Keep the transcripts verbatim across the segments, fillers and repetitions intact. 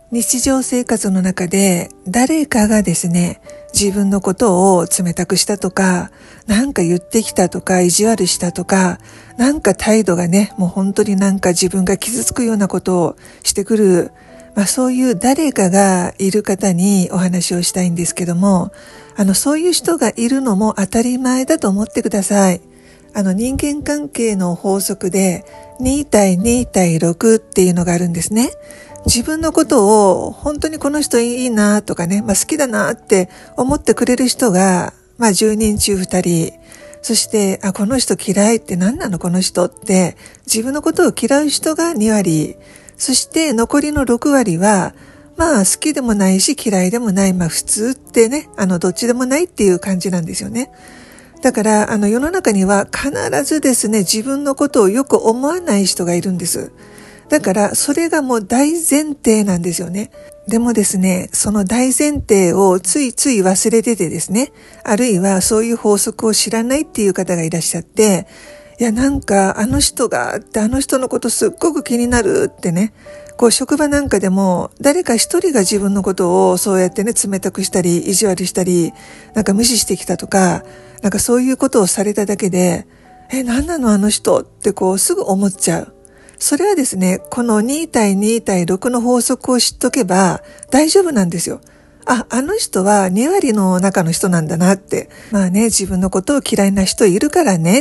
日常生活の中で誰かがですね、自分のことを冷たくしたとか、なんか言ってきたとか、意地悪したとか、なんか態度がね、もう本当になんか自分が傷つくようなことをしてくる、まあそういう誰かがいる方にお話をしたいんですけども、あのそういう人がいるのも当たり前だと思ってください。あの人間関係の法則でに対に対ろくっていうのがあるんですね。自分のことを本当にこの人いいなとかね、まあ、好きだなって思ってくれる人が、まあ、じゅうにん中ふたり。そして、あ、この人嫌いって何なのこの人って、自分のことを嫌う人がにわり。そして残りのろくわりは、まあ好きでもないし嫌いでもない、まあ普通ってね、あのどっちでもないっていう感じなんですよね。だから、あの世の中には必ずですね、自分のことをよく思わない人がいるんです。だからそれがもう大前提なんですよね。でもですね、その大前提をついつい忘れててですね、あるいはそういう法則を知らないっていう方がいらっしゃって、いやなんかあの人がってあの人のことすっごく気になるってね、こう職場なんかでも誰か一人が自分のことをそうやってね冷たくしたり意地悪したりなんか無視してきたとか、なんかそういうことをされただけで、え、なんなのあの人ってこうすぐ思っちゃう。それはですね、このに対に対ろくの法則を知っとけば大丈夫なんですよ。あ、あの人はにわりの中の人なんだなって。まあね、自分のことを嫌いな人いるからねって、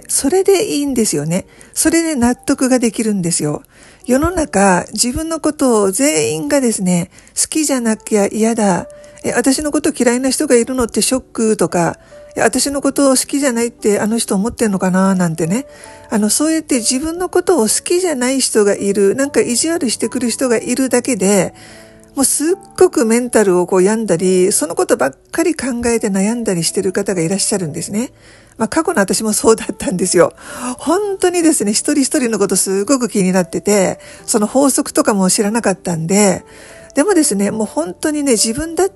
それでいいんですよね。それで納得ができるんですよ。世の中、自分のことを全員がですね、好きじゃなきゃ嫌だ。え、私のこと嫌いな人がいるのってショックとか、私のことを好きじゃないってあの人思ってんのかななんてね。あの、そうやって自分のことを好きじゃない人がいる、なんか意地悪してくる人がいるだけで、もうすっごくメンタルをこう病んだり、そのことばっかり考えて悩んだりしてる方がいらっしゃるんですね。まあ過去の私もそうだったんですよ。本当にですね、一人一人のことすごく気になってて、その法則とかも知らなかったんで、でもですね、もう本当にね、自分だって、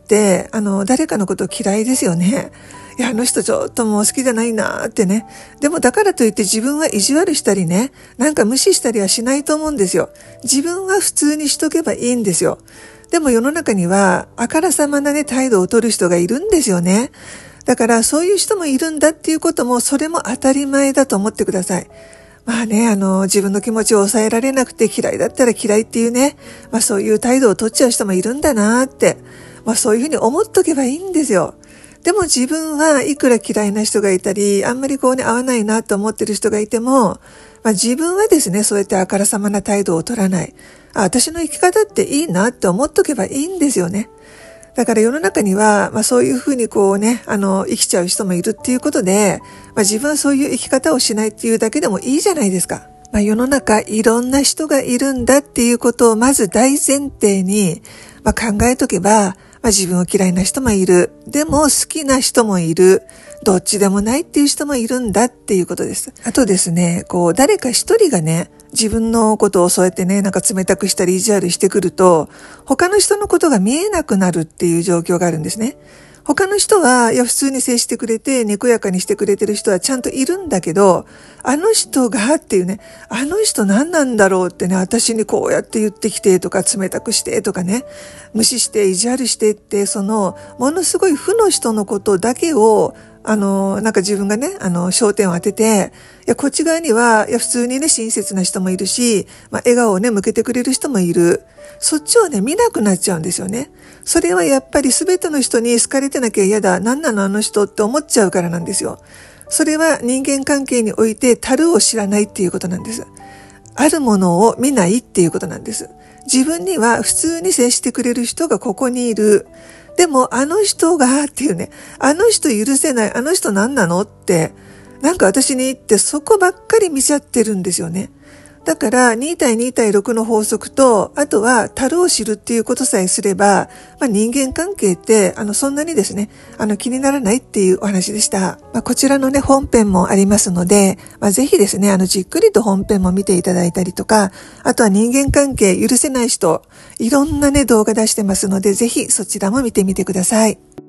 あの、誰かのこと嫌いですよね。いや、あの人ちょっともう好きじゃないなーってね。でもだからといって自分は意地悪したりね、なんか無視したりはしないと思うんですよ。自分は普通にしとけばいいんですよ。でも世の中にはあからさまなね、態度を取る人がいるんですよね。だからそういう人もいるんだっていうことも、それも当たり前だと思ってください。まあね、あの、自分の気持ちを抑えられなくて嫌いだったら嫌いっていうね、まあそういう態度を取っちゃう人もいるんだなーって、まあそういうふうに思っとけばいいんですよ。でも自分はいくら嫌いな人がいたり、あんまりこうね、合わないなと思ってる人がいても、まあ自分はですね、そうやってあからさまな態度を取らない。あ、私の生き方っていいなって思っとけばいいんですよね。だから世の中には、まあそういうふうにこうね、あの、生きちゃう人もいるっていうことで、まあ自分はそういう生き方をしないっていうだけでもいいじゃないですか。まあ世の中いろんな人がいるんだっていうことをまず大前提に、まあ、考えとけば、まあ、自分を嫌いな人もいる。でも好きな人もいる。どっちでもないっていう人もいるんだっていうことです。あとですね、こう誰か一人がね、自分のことをそうやってね、なんか冷たくしたり意地悪してくると、他の人のことが見えなくなるっていう状況があるんですね。他の人は、いや、普通に接してくれて、にこやかにしてくれてる人はちゃんといるんだけど、あの人がっていうね、あの人何なんだろうってね、私にこうやって言ってきてとか、冷たくしてとかね、無視して意地悪してって、その、ものすごい負の人のことだけを、あの、なんか自分がね、あの、焦点を当てて、いや、こっち側には、いや、普通にね、親切な人もいるし、まあ、笑顔をね、向けてくれる人もいる。そっちをね、見なくなっちゃうんですよね。それはやっぱり全ての人に好かれてなきゃ嫌だ。何なのあの人って思っちゃうからなんですよ。それは人間関係において、足るを知らないっていうことなんです。あるものを見ないっていうことなんです。自分には普通に接してくれる人がここにいる。でもあの人がっていうね、あの人許せない、あの人何なのって、なんか私に言ってそこばっかり見ちゃってるんですよね。だからに対に対ろくの法則と、あとは足るを知るっていうことさえすれば、まあ、人間関係ってあのそんなにですね、あの気にならないっていうお話でした。まあ、こちらのね本編もありますので、まあ、ぜひですね、あのじっくりと本編も見ていただいたりとか、あとは人間関係許せない人、いろんなね動画出してますので、ぜひそちらも見てみてください。